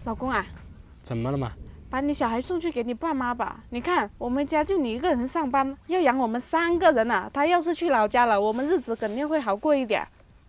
老公啊， 怎么了嘛？ 把你小孩送去给你爸妈吧。你看，我们家就你一个人上班，要养我们3个人啊。他要是去老家了，我们日子肯定会好过一点。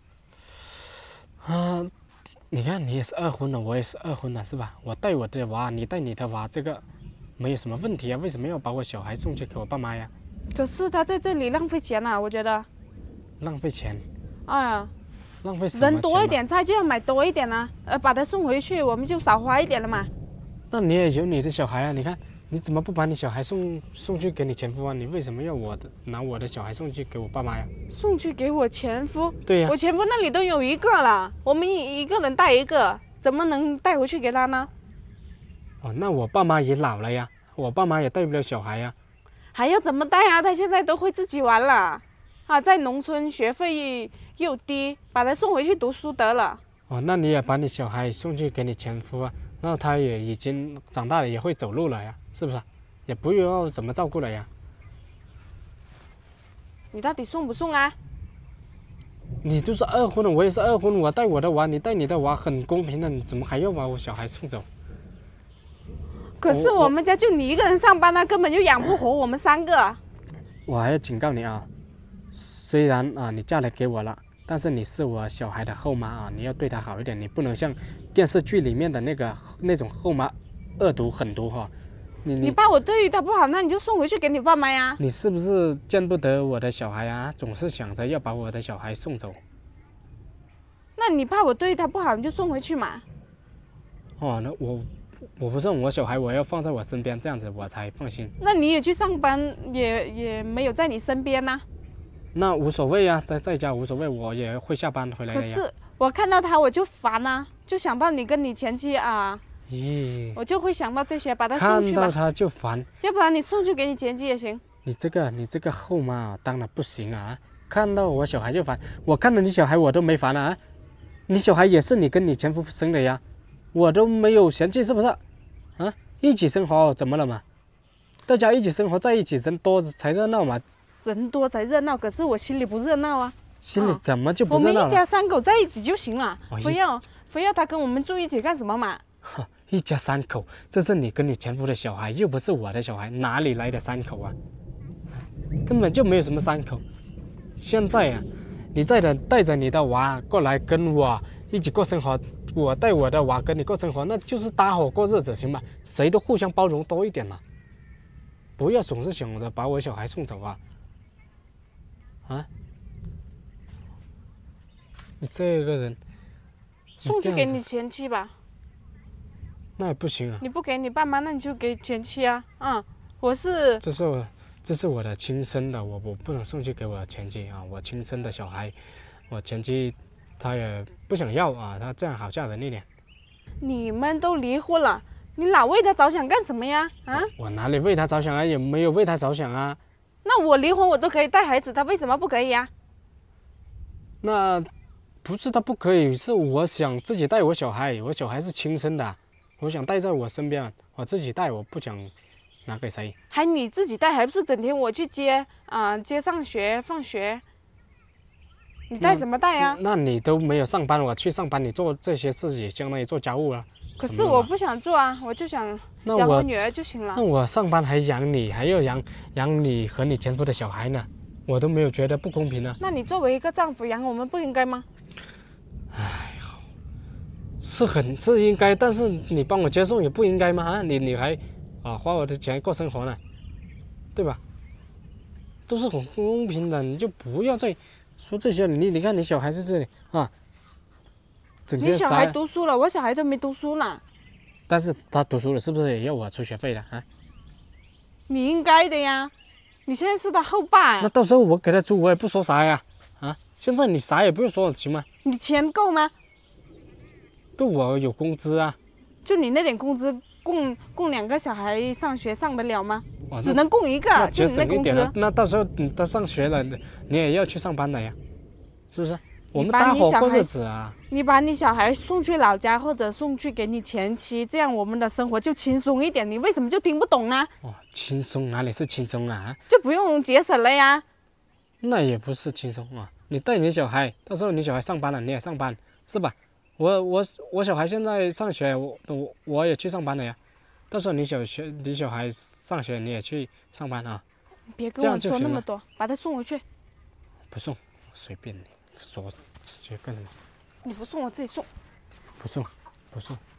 你看你也是2婚了，我也是2婚了，是吧？我带我的娃，你带你的娃，这个没有什么问题啊。为什么要把我小孩送去给我爸妈呀？ 可是他在这里浪费钱啊，我觉得。 浪费钱。 哎呀， 浪费什么钱？ 人多一点，菜就要买多一点啊。把他送回去，我们就少花一点了嘛。 那你也有你的小孩啊？你看你怎么不把你小孩送去给你前夫啊？你为什么要拿我的小孩送去给我爸妈呀？ 送去给我前夫？ 对呀， 我前夫那里都有1个了，我们一个人带1个，怎么能带回去给他呢？ 哦，那我爸妈也老了呀，我爸妈也带不了小孩呀。 还要怎么带啊？他现在都会自己玩了，在农村学费又低，把他送回去读书得了。 哦，那你也把你小孩送去给你前夫啊？那他也已经长大了，也会走路了呀，是不是？也不用要怎么照顾了呀。 你到底送不送啊？ 你就是2婚了，我也是2婚，我带我的娃，你带你的娃，很公平的，你怎么还要把我小孩送走？ 可是我们家就你一个人上班，根本就养不活我们3个。 我还要警告你啊，虽然啊你嫁了给我了，但是你是我小孩的后妈啊，你要对她好一点，你不能像电视剧里面的那种后妈恶毒狠毒哈。 你爸我对他不好，那你就送回去给你爸妈呀。 你是不是见不得我的小孩啊？总是想着要把我的小孩送走。 那你怕我对他不好，你就送回去嘛。 哦，那我不送我小孩，我要放在我身边，这样子我才放心。 那你也去上班，也没有在你身边呐。 那无所谓啊，在家无所谓，我也会下班回来的呀。 可是我看到他我就烦啊，就想到你跟你前妻啊，我就会想到这些，把他送去吧。 看到他就烦， 要不然你送去给你前妻也行。 你这个后妈啊，当然不行啊！看到我小孩就烦，我看到你小孩我都没烦啊，你小孩也是你跟你前夫生的呀，我都没有嫌弃，是不是？啊，一起生活怎么了嘛？大家一起生活在一起，人多才热闹嘛。 人多才热闹，可是我心里不热闹啊。 心里怎么就不热闹了？ 我们一家3口在一起就行了，非要他跟我们住一起干什么嘛？ 一家3口，这是你跟你前夫的小孩，又不是我的小孩，哪里来的3口啊？根本就没有什么3口。现在啊，你带着你的娃过来跟我一起过生活，我带我的娃跟你过生活，那就是搭伙过日子，行吧？谁都互相包容多一点嘛，不要总是想着把我小孩送走啊！啊，你这个人， 送去给你前妻吧。 那也不行啊！ 你不给你爸妈，那你就给前妻啊！ 这是我的亲生的，我不能送去给我前妻啊！我亲生的小孩，我前妻她也不想要啊，她这样好嫁人一点。 你们都离婚了，你老为他着想干什么呀？啊！ 我哪里为他着想啊？也没有为他着想啊。 那我离婚我都可以带孩子，他为什么不可以呀？ 那不是他不可以，是我想自己带我小孩，我小孩是亲生的，我想带在我身边，我自己带，我不想拿给谁。 还你自己带，还不是整天我去接上学放学？你带什么带呀？ 那你都没有上班，我去上班，你做这些事情相当于做家务了。 可是我不想做啊，我就想养我女儿就行了。 那我上班还养你，还要养你和你前夫的小孩呢，我都没有觉得不公平呢。 那你作为一个丈夫养我们不应该吗？ 哎呦，是应该，但是你帮我接送也不应该吗？啊，你还花我的钱过生活呢，对吧？都是很公平的，你就不要再说这些了。你看你小孩在这里啊。 你小孩读书了，我小孩都没读书呢。 但是他读书了，是不是也要我出学费的啊？ 你应该的呀，你现在是他后爸呀。 那到时候我给他租，我也不说啥呀。啊，现在你啥也不用说，行吗？ 你钱够吗？ 够，我有工资啊。 就你那点工资，供2个小孩上学上得了吗？只能供1个，就你那工资。 那到时候他上学了，你也要去上班的呀，是不是？我们搭伙过日子啊！ 你把你小孩送去老家，或者送去给你前妻，这样我们的生活就轻松一点。你为什么就听不懂呢？ 轻松哪里是轻松啊？ 就不用节省了呀。 那也不是轻松啊！你带你小孩，到时候你小孩上班了，你也上班，是吧？ 我小孩现在上学，我也去上班了呀。到时候你小孩上学你也去上班啊。 别跟我说那么多，把他送回去。 不送，随便你说这些干什么？ 你不送我自己送。 不送，不送。